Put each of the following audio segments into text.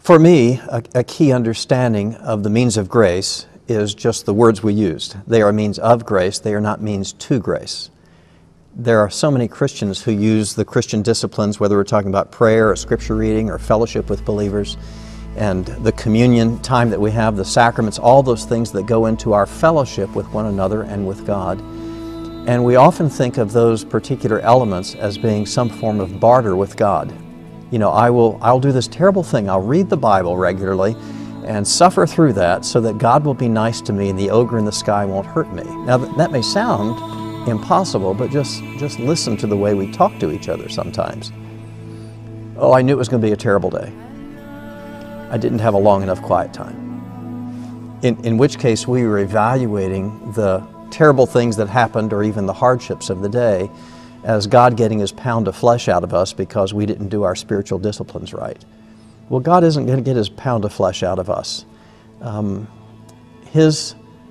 For me, a key understanding of the means of grace is just the words we used. They are means of grace, they are not means to grace. There are so many Christians who use the Christian disciplines, whether we're talking about prayer or scripture reading or fellowship with believers, and the communion time that we have, the sacraments, all those things that go into our fellowship with one another and with God. And we often think of those particular elements as being some form of barter with God. You know, I'll do this terrible thing. I'll read the Bible regularly and suffer through that so that God will be nice to me and the ogre in the sky won't hurt me. Now that may sound impossible, but just listen to the way we talk to each other sometimes. Oh, I knew it was going to be a terrible day. I didn't have a long enough quiet time. In which case we were evaluating the terrible things that happened or even the hardships of the day as God getting His pound of flesh out of us because we didn't do our spiritual disciplines right. Well, God isn't going to get His pound of flesh out of us. His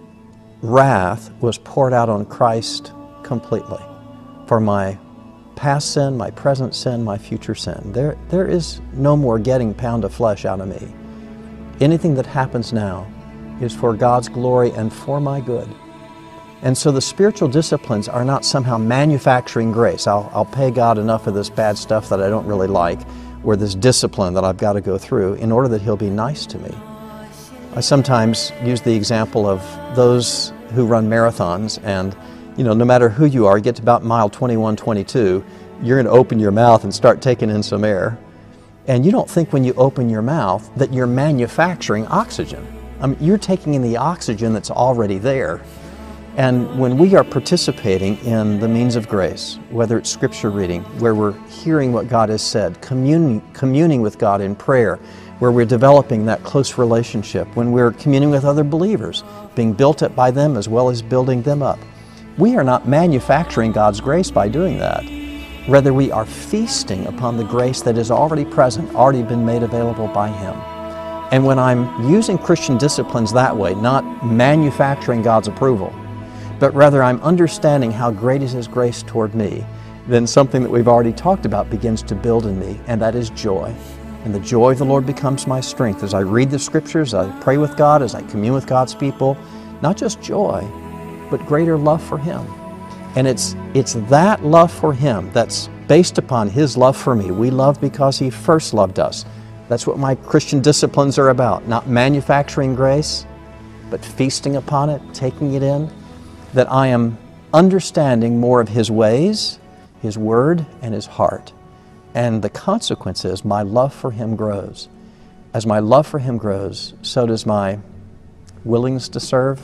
wrath was poured out on Christ completely for my past sin, my present sin, my future sin. There is no more getting pound of flesh out of me. Anything that happens now is for God's glory and for my good. And so the spiritual disciplines are not somehow manufacturing grace. I'll pay God enough of this bad stuff that I don't really like, or this discipline that I've got to go through in order that He'll be nice to me. I sometimes use the example of those who run marathons, and you know, no matter who you are, you get to about mile 21, 22, you're going to open your mouth and start taking in some air. And you don't think when you open your mouth that you're manufacturing oxygen. I mean, you're taking in the oxygen that's already there. And when we are participating in the means of grace, whether it's scripture reading, where we're hearing what God has said, communing with God in prayer, where we're developing that close relationship, when we're communing with other believers, being built up by them as well as building them up, we are not manufacturing God's grace by doing that. Rather, we are feasting upon the grace that is already present, already been made available by Him. And when I'm using Christian disciplines that way, not manufacturing God's approval, but rather I'm understanding how great is His grace toward me, then something that we've already talked about begins to build in me, and that is joy. And the joy of the Lord becomes my strength as I read the Scriptures, as I pray with God, as I commune with God's people. Not just joy, but greater love for Him. And it's that love for Him that's based upon His love for me. We love because He first loved us. That's what my Christian disciplines are about. Not manufacturing grace, but feasting upon it, taking it in. That I am understanding more of His ways, His Word, and His heart. And the consequence is my love for Him grows. As my love for Him grows, so does my willingness to serve,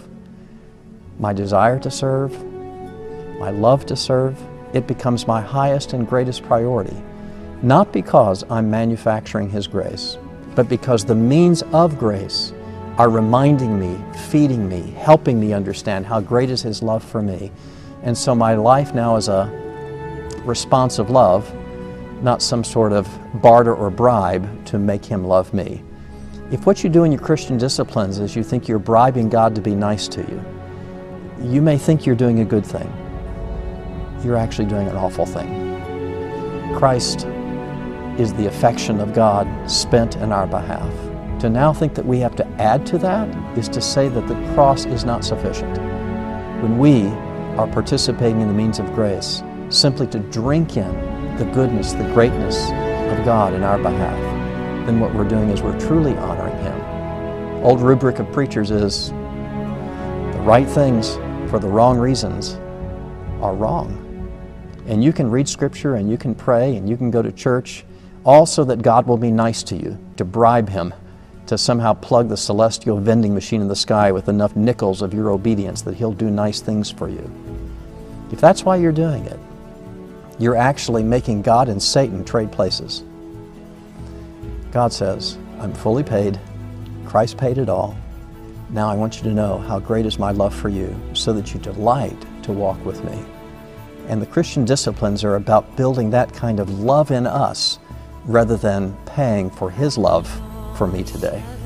my desire to serve, my love to serve. It becomes my highest and greatest priority. Not because I'm manufacturing His grace, but because the means of grace are reminding me, feeding me, helping me understand how great is His love for me. And so my life now is a response of love, not some sort of barter or bribe to make Him love me. If what you do in your Christian disciplines is you think you're bribing God to be nice to you, you may think you're doing a good thing. You're actually doing an awful thing. Christ is the affection of God spent in our behalf. To now think that we have to add to that is to say that the cross is not sufficient. When we are participating in the means of grace, simply to drink in the goodness, the greatness of God in our behalf, then what we're doing is we're truly honoring Him. Old rubric of preachers is the right things for the wrong reasons are wrong. And you can read Scripture and you can pray and you can go to church all so that God will be nice to you, to bribe Him, to somehow plug the celestial vending machine in the sky with enough nickels of your obedience that He'll do nice things for you. If that's why you're doing it, you're actually making God and Satan trade places. God says, I'm fully paid. Christ paid it all. Now I want you to know how great is my love for you so that you delight to walk with me. And the Christian disciplines are about building that kind of love in us rather than paying for His love for me today.